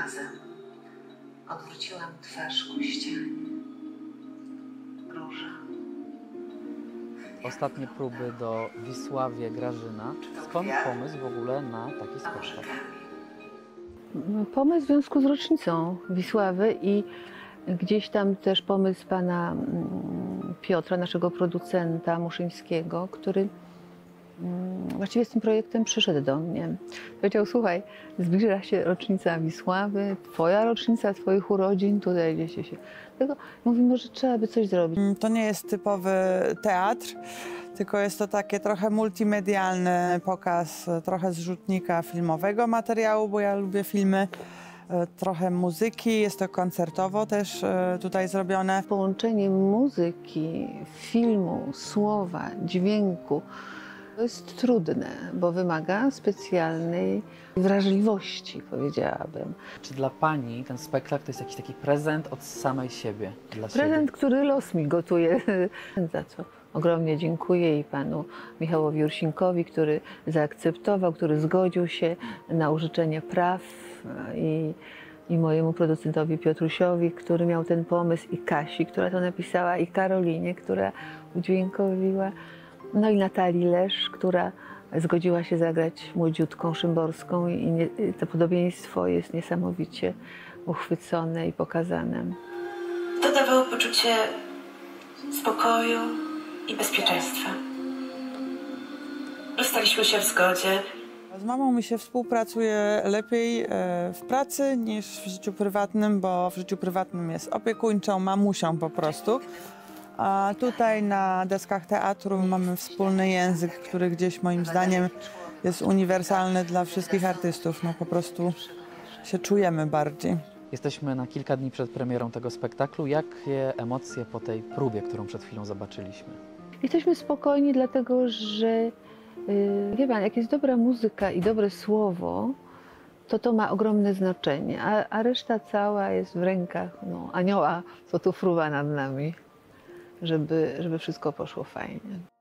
razem odwróciłam twarz ku ścianie. Róża. Ostatnie próby do Wisławie Grażyna. Skąd pomysł w ogóle na taki spektakl? Pomysł w związku z rocznicą Wisławy i gdzieś tam też pomysł pana Piotra, naszego producenta Muszyńskiego, który właściwie z tym projektem przyszedł do mnie. Powiedział: słuchaj, zbliża się rocznica Wisławy, twoja rocznica, twoich urodzin, tutaj gdzieś się. Tego mówi, może trzeba by coś zrobić. To nie jest typowy teatr, tylko jest to takie trochę multimedialny pokaz, trochę zrzutnika filmowego materiału, bo ja lubię filmy, trochę muzyki, jest to koncertowo też tutaj zrobione. Połączenie muzyki, filmu, słowa, dźwięku to jest trudne, bo wymaga specjalnej wrażliwości, powiedziałabym. Czy dla pani ten spektakl to jest jakiś taki prezent od samej siebie? Dla siebie? Prezent, który los mi gotuje, za co ogromnie dziękuję i panu Michałowi Ursinkowi, który zaakceptował, który zgodził się na użyczenie praw i mojemu producentowi Piotrusiowi, który miał ten pomysł, i Kasi, która to napisała, i Karolinie, która udźwiękowiła, no i Natalii Lesz, która zgodziła się zagrać młodziutką Szymborską i to podobieństwo jest niesamowicie uchwycone i pokazane. To dawało poczucie spokoju i bezpieczeństwa. Rozstaliśmy się w zgodzie. Z mamą mi się współpracuje lepiej w pracy niż w życiu prywatnym, bo w życiu prywatnym jest opiekuńczą mamusią po prostu. A tutaj na deskach teatru mamy wspólny język, który gdzieś moim zdaniem jest uniwersalny dla wszystkich artystów. No po prostu się czujemy bardziej. Jesteśmy na kilka dni przed premierą tego spektaklu. Jakie emocje po tej próbie, którą przed chwilą zobaczyliśmy? Jesteśmy spokojni, dlatego że wie pan, jak jest dobra muzyka i dobre słowo, to ma ogromne znaczenie, a reszta cała jest w rękach anioła, co tu fruwa nad nami, żeby wszystko poszło fajnie.